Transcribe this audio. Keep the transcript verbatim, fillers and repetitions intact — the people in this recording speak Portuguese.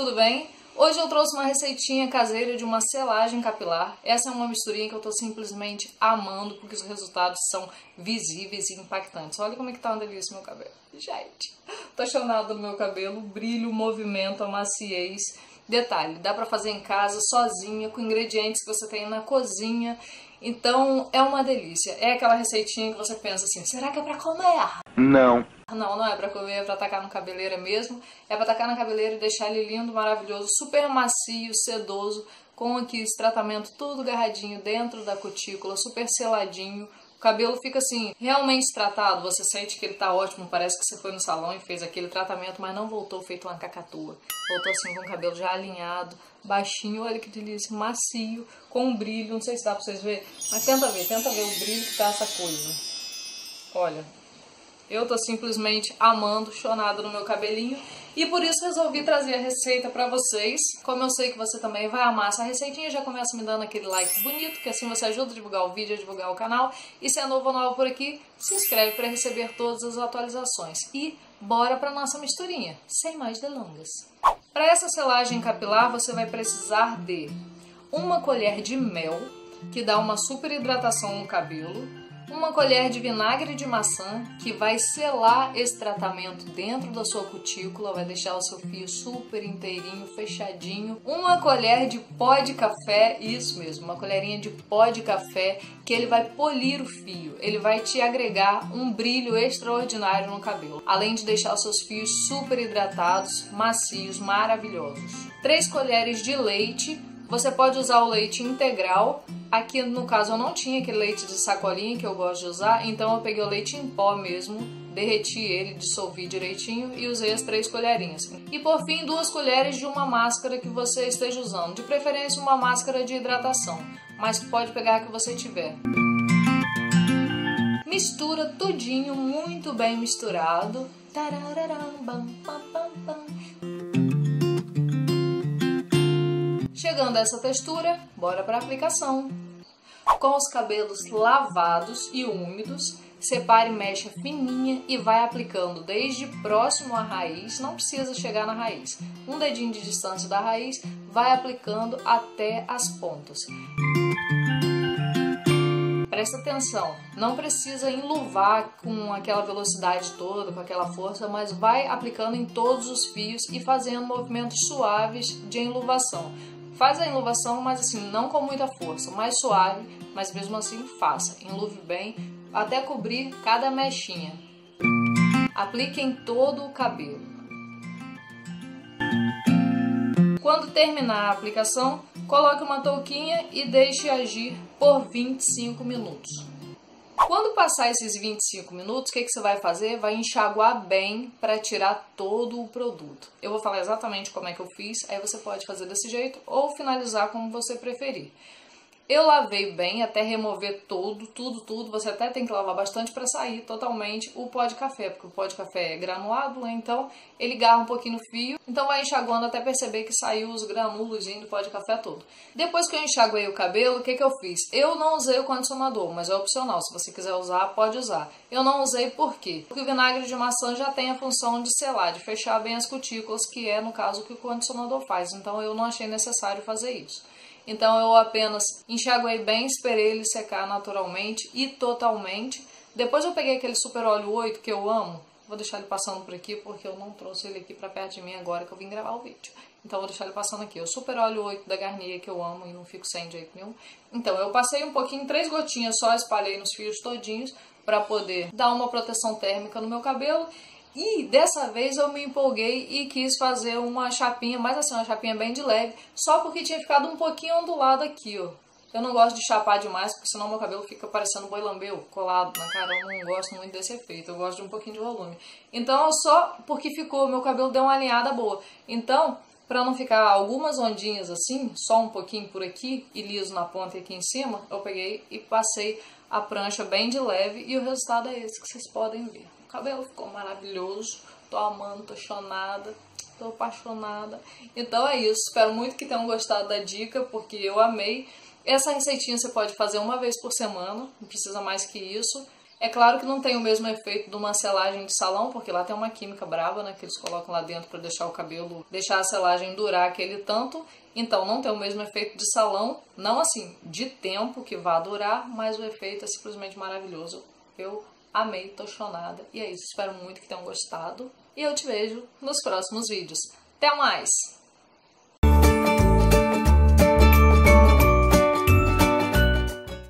tudo bem? Hoje eu trouxe uma receitinha caseira de uma selagem capilar. Essa é uma misturinha que eu tô simplesmente amando, porque os resultados são visíveis e impactantes. Olha como é que tá uma delícia meu cabelo. Gente, tô chonada no meu cabelo, brilho, movimento, a maciez. Detalhe, dá pra fazer em casa, sozinha, com ingredientes que você tem na cozinha. Então, é uma delícia. É aquela receitinha que você pensa assim, será que é pra comer? Não. Não, não é pra comer, é pra tacar no cabeleira mesmo. É pra tacar na cabeleira e deixar ele lindo, maravilhoso, super macio, sedoso, com aqui esse tratamento tudo agarradinho dentro da cutícula, super seladinho. O cabelo fica assim, realmente tratado, você sente que ele tá ótimo, parece que você foi no salão e fez aquele tratamento, mas não voltou feito uma cacatua. Voltou assim com o cabelo já alinhado, baixinho, olha que delícia, macio, com um brilho, não sei se dá pra vocês verem, mas tenta ver, tenta ver o brilho que tá essa coisa. Olha, eu tô simplesmente amando, chonada no meu cabelinho. E por isso resolvi trazer a receita pra vocês. Como eu sei que você também vai amar essa receitinha, já começa me dando aquele like bonito, que assim você ajuda a divulgar o vídeo, a divulgar o canal. E se é novo ou nova por aqui, se inscreve para receber todas as atualizações. E bora pra nossa misturinha, sem mais delongas. Para essa selagem capilar, você vai precisar de uma colher de mel, que dá uma super hidratação no cabelo. Uma colher de vinagre de maçã, que vai selar esse tratamento dentro da sua cutícula, vai deixar o seu fio super inteirinho, fechadinho. Uma colher de pó de café, isso mesmo, uma colherinha de pó de café, que ele vai polir o fio, ele vai te agregar um brilho extraordinário no cabelo, além de deixar os seus fios super hidratados, macios, maravilhosos. Três colheres de leite. Você pode usar o leite integral. Aqui no caso eu não tinha aquele leite de sacolinha que eu gosto de usar, então eu peguei o leite em pó mesmo, derreti ele, dissolvi direitinho e usei as três colherinhas. E por fim, duas colheres de uma máscara que você esteja usando, de preferência uma máscara de hidratação, mas pode pegar a que você tiver. Mistura tudinho, muito bem misturado. Chegando a essa textura, bora para a aplicação. Com os cabelos lavados e úmidos, separe mecha fininha e vai aplicando desde próximo à raiz, não precisa chegar na raiz. Um dedinho de distância da raiz, vai aplicando até as pontas. Presta atenção, não precisa enluvar com aquela velocidade toda, com aquela força, mas vai aplicando em todos os fios e fazendo movimentos suaves de enluvação. Faz a enluvação, mas assim, não com muita força, mais suave, mas mesmo assim faça. Enluve bem até cobrir cada mechinha. Aplique em todo o cabelo. Quando terminar a aplicação, coloque uma touquinha e deixe agir por vinte e cinco minutos. Quando passar esses vinte e cinco minutos, o que, que você vai fazer? Vai enxaguar bem para tirar todo o produto. Eu vou falar exatamente como é que eu fiz, aí você pode fazer desse jeito ou finalizar como você preferir. Eu lavei bem até remover todo, tudo, tudo. Você até tem que lavar bastante para sair totalmente o pó de café, porque o pó de café é granulado, né? Então ele garra um pouquinho no fio. Então vai enxaguando até perceber que saiu os granulos do pó de café todo. Depois que eu enxaguei o cabelo, o que, que eu fiz? Eu não usei o condicionador, mas é opcional. Se você quiser usar, pode usar. Eu não usei por quê? Porque o vinagre de maçã já tem a função de selar, de fechar bem as cutículas, que é no caso o que o condicionador faz. Então eu não achei necessário fazer isso. Então eu apenas enxaguei bem, esperei ele secar naturalmente e totalmente. Depois eu peguei aquele super óleo oito que eu amo. Vou deixar ele passando por aqui porque eu não trouxe ele aqui pra perto de mim agora que eu vim gravar o vídeo. Então vou deixar ele passando aqui. O super óleo oito da Garnier que eu amo e não fico sem de jeito nenhum. Então eu passei um pouquinho, três gotinhas só, espalhei nos fios todinhos pra poder dar uma proteção térmica no meu cabelo. E dessa vez eu me empolguei e quis fazer uma chapinha, mas assim, uma chapinha bem de leve, só porque tinha ficado um pouquinho ondulado aqui, ó. Eu não gosto de chapar demais, porque senão meu cabelo fica parecendo boi lambeu, colado na cara. Eu não gosto muito desse efeito, eu gosto de um pouquinho de volume. Então, só porque ficou, meu cabelo deu uma alinhada boa. Então, pra não ficar algumas ondinhas assim, só um pouquinho por aqui e liso na ponta e aqui em cima, eu peguei e passei a prancha bem de leve e o resultado é esse que vocês podem ver. O cabelo ficou maravilhoso, tô amando, tô chonada, tô apaixonada. Então é isso, espero muito que tenham gostado da dica, porque eu amei. Essa receitinha você pode fazer uma vez por semana, não precisa mais que isso. É claro que não tem o mesmo efeito de uma selagem de salão, porque lá tem uma química brava, né, que eles colocam lá dentro para deixar o cabelo, deixar a selagem durar aquele tanto. Então não tem o mesmo efeito de salão, não assim, de tempo que vá durar, mas o efeito é simplesmente maravilhoso. Eu amei, tô chonada. E é isso, espero muito que tenham gostado. E eu te vejo nos próximos vídeos. Até mais!